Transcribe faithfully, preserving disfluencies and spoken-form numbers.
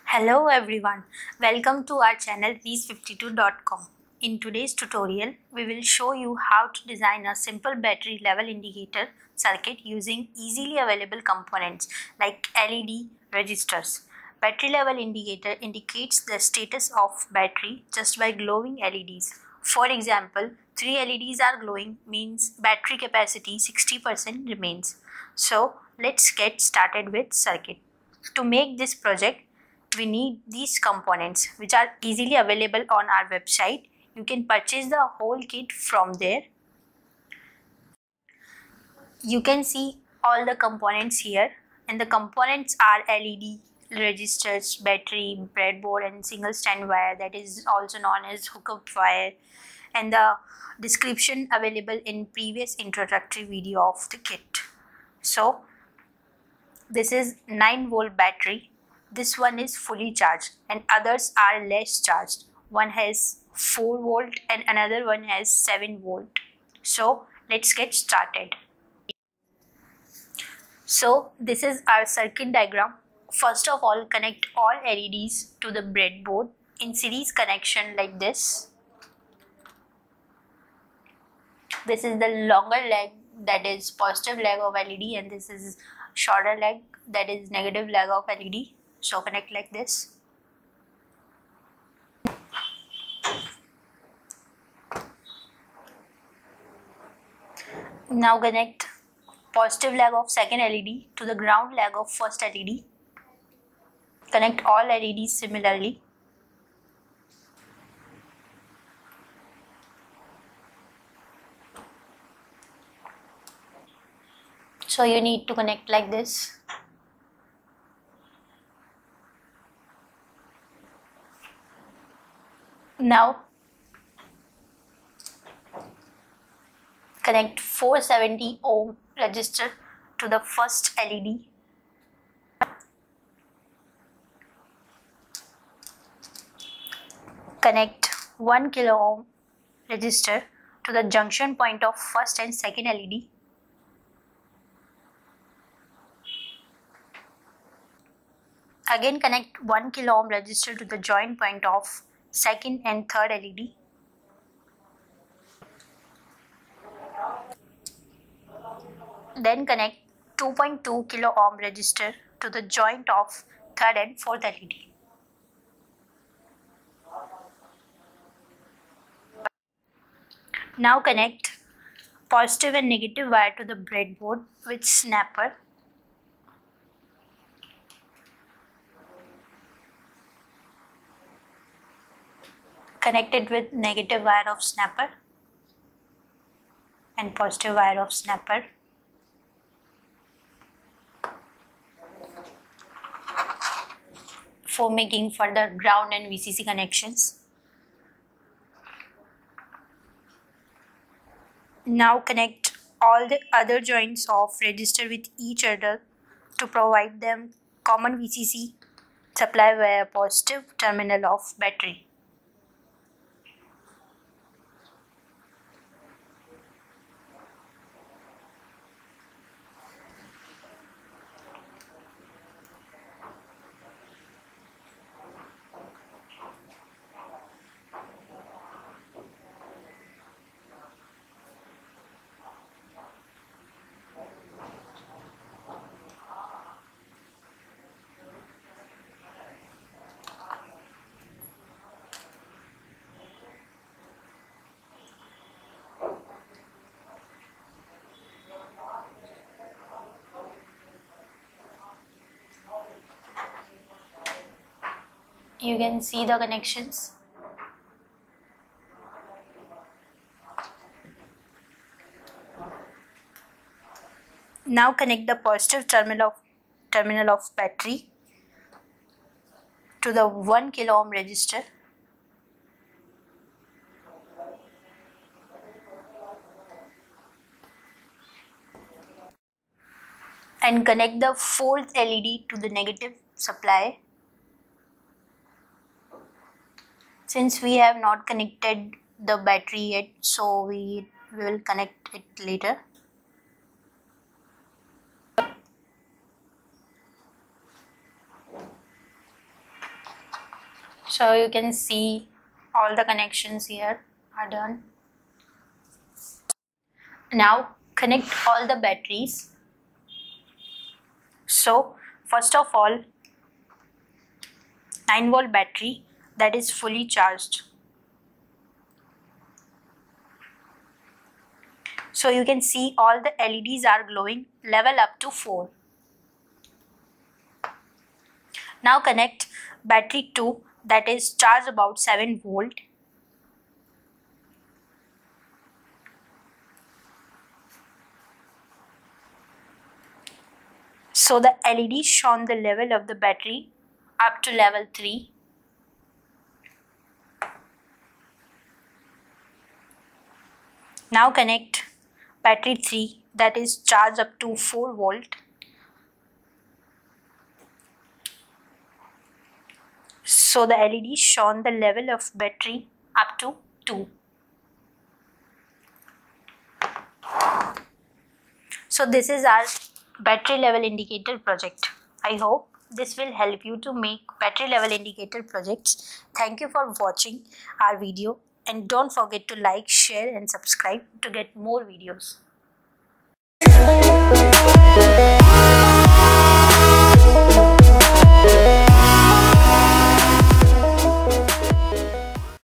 Hello everyone, welcome to our channel Reese fifty-two dot com. In today's tutorial, we will show you how to design a simple battery level indicator circuit using easily available components like L E D registers. Battery level indicator indicates the status of battery just by glowing L E Ds. For example, three L E Ds are glowing means battery capacity sixty percent remains. So let's get started with circuit. To make this project, we need these components which are easily available on our website. You can purchase the whole kit from there. You can see all the components here, and the components are L E D registers, battery, breadboard, and single stand wire, that is also known as hookup wire, and the description available in previous introductory video of the kit. So this is nine volt battery. This one is fully charged and others are less charged. One has four volt and another one has seven volt. So let's get started. So this is our circuit diagram. First of all, connect all L E Ds to the breadboard in series connection like this. This is the longer leg, that is positive leg of L E D, and this is shorter leg, that is negative leg of L E D. So connect like this. Now connect positive leg of second L E D to the ground leg of first L E D. Connect all L E Ds similarly. So you need to connect like this. Now connect four seventy ohm resistor to the first L E D. Connect one kilo ohm resistor to the junction point of first and second L E D. Again connect one kilo ohm resistor to the joint point of second and third L E D. Then connect two point two kilo ohm resistor to the joint of third and fourth L E D. Now connect positive and negative wire to the breadboard with snapper. Connect it with negative wire of snapper and positive wire of snapper. For making further ground and V C C connections. Now connect all the other joints of resistor with each other to provide them common V C C supply via positive terminal of battery. You can see the connections. Now connect the positive terminal of, terminal of battery to the one kilo ohm resistor. And connect the fourth L E D to the negative supply. Since we have not connected the battery yet, so we will connect it later. So you can see all the connections here are done. Now connect all the batteries. So first of all, nine volt battery that is fully charged. So you can see all the L E Ds are glowing, level up to four. Now connect battery two that is charged about seven volt. So the L E D shown the level of the battery up to level three. Now connect battery three that is charged up to four volt. So the L E D shown the level of battery up to two. So this is our battery level indicator project. I hope this will help you to make battery level indicator projects. Thank you for watching our video, and don't forget to like, share and subscribe to get more videos.